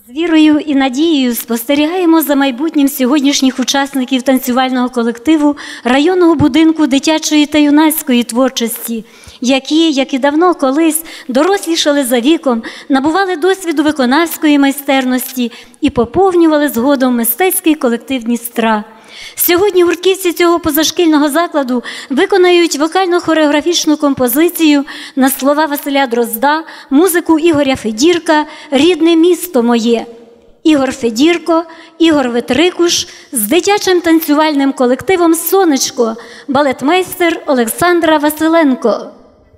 З вірою і надією спостерігаємо за майбутнім сьогоднішніх учасників танцювального колективу районного будинку дитячої та юнацької творчості, які, як і давно колись, дорослішали за віком, набували досвіду виконавської майстерності і поповнювали згодом мистецький колектив Дністра. Сьогодні гуртківці цього позашкільного закладу виконають вокально-хореографічну композицію на слова Василя Дрозда, музику Ігоря Федірка «Рідне місто моє». Ігор Федірко, Ігор Ветрикуш з дитячим танцювальним колективом «Сонечко», балетмейстер Олександра Василенко.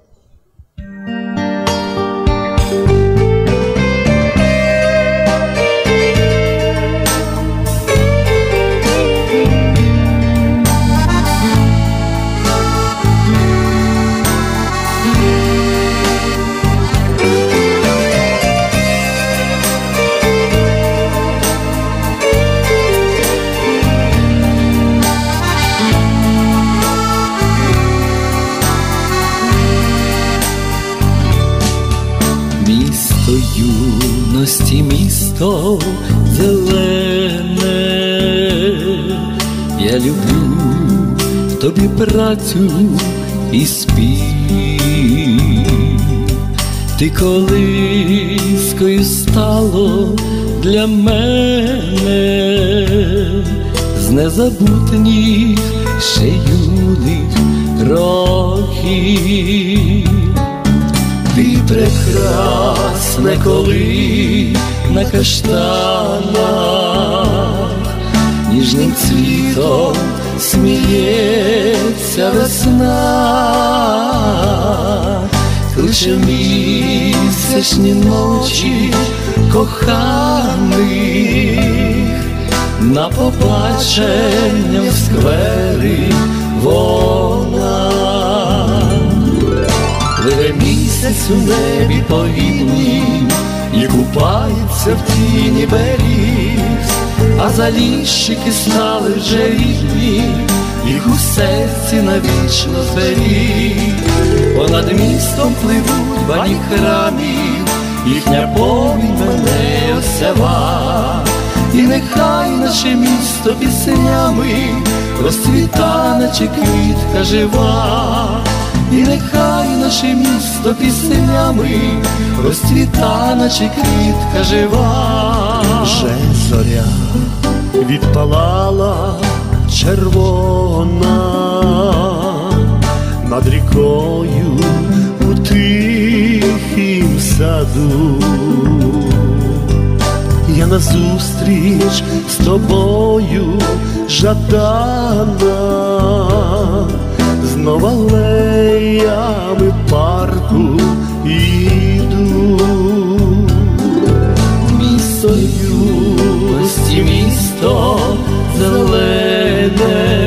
Місто юності, місто зелене, я люблю в тобі працю і спів. Ти колискою стало для мене з незабутніх ще юних років. Ти прекрасне, коли на каштанах ніжним цвітом сміється весна, кличе місячні ночі коханих на побачення в сквері вона. Пливе місяць у небі повільнім і купається в тіні беріз, а заліщики стали вже рідні, їх у серці навічно зберіг. Понад містом пливуть бані храмів, їхня повінь мене осява. І нехай наше місто піснями розцвіта, наче квітка жива. І нехай наше місто піснями розцвіта, наче квітка жива. Вже зоря відпалала червона над рікою у тихім саду. Я назустріч з тобою жадана, знов алеями парку йду. Місто юності, місто зелене,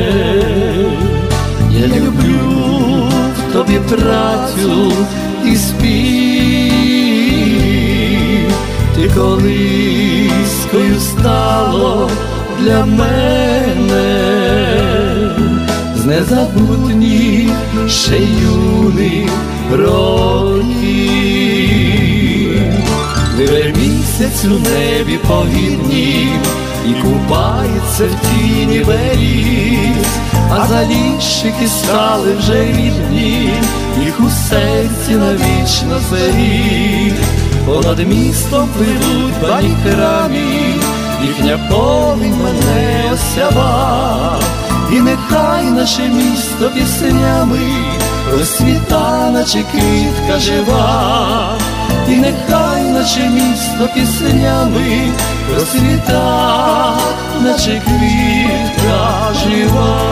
я люблю в тобі працю і спів. Ти колискою стало для мене з незабутніх ще юних років. Пливе місяць у небі повільнім і купається в тіні беріз, а заліщики стали вже рідні, їх у серці навічно зберіг. Понад містом пливуть бані храмів, їхня повінь мене осява. І нехай наше місто піснями розцвіта, наче квітка жива. І нехай наше місто піснями розцвіта, наче квітка жива.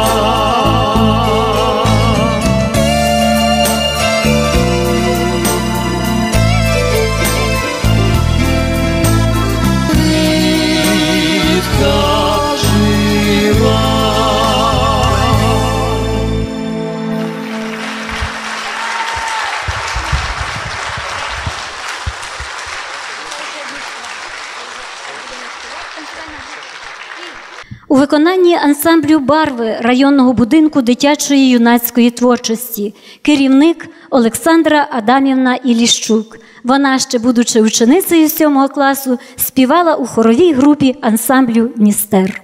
У виконанні ансамблю «Барви» районного будинку дитячої юнацької творчості. Керівник Олександра Адамівна Іліщук. Вона, ще будучи ученицею 7 класу, співала у хоровій групі ансамблю «Дністер».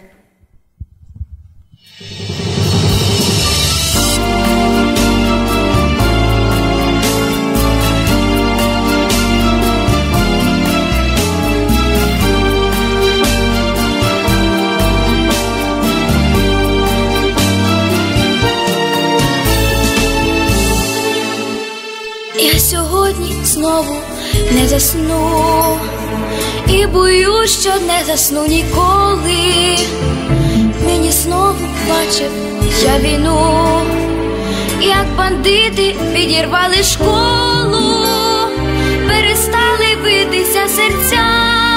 Я сьогодні знову не засну, і боюсь, що не засну ніколи. Нині знову бачив я війну, як бандити підірвали школу, перестали битися серця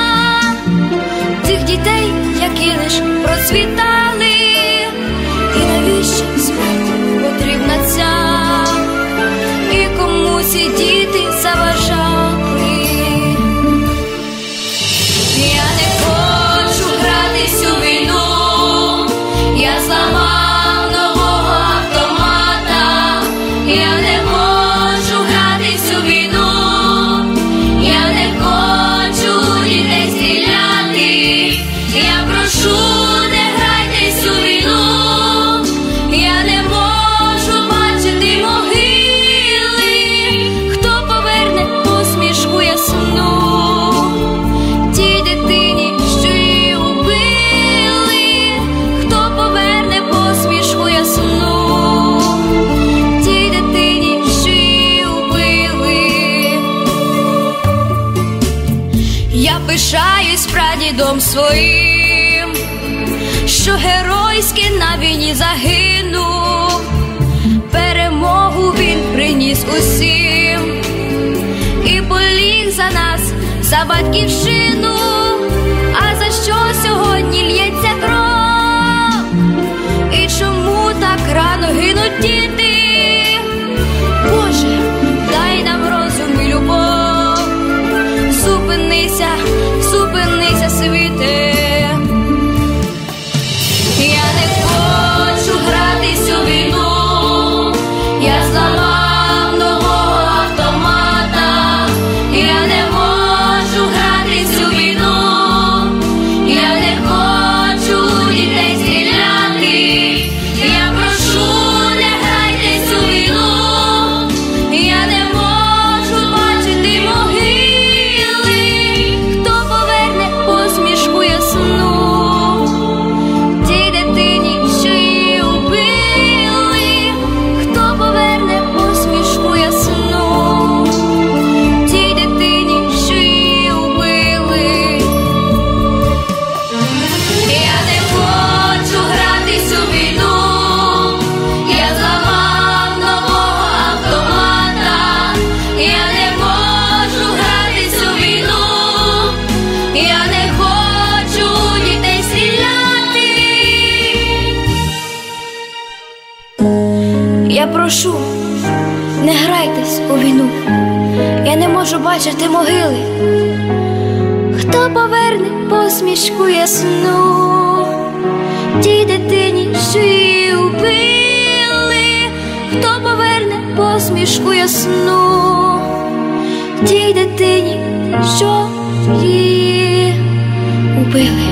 тих дітей, які лиш процвітали. І навіщо смерть потрібна ця? І кому ці діти заважали? Я не хочу гратись у війну, я зламав нового автомата. Я не хочу гратись у війну, я не хочу дітей стріляти. Я прошу, не грайтесь у війну, я не можу бачити могили. Хто поверне посмішку ясну тій дитині, що її убили? Хто поверне посмішку ясну тій дитині, що її убили? Я пишаюсь прадідом своїм, що геройськи на війні загинув. Перемогу він приніс усім і поліг за нас, за батьківщину. А за що сьогодні лється кров? І чому так рано гинуть діти? Боже, дай нам розум і любов. Зупинися, зупинися, світе. Я не хочу гратись у війну, я зламав нового автомата. Я не можу гратись у війну, я не хочу дітей стріляти. Я прошу, не грайтесь у війну, я не можу бачити могили. Хто поверне посмішку ясну тій дитині, що її убили? Хто поверне посмішку ясну тій дитині, що її убили? Я не хочу гратись у війну, я зламав нового автомата. Я не можу гратись у війну, я не хочу дітей стріляти. Я прошу, не грайтесь у війну, я не можу бачити могили. Хто поверне посмішку ясну тій дитині, що її убили? Хто поверне посмішку ясну тій дитині, що її убили?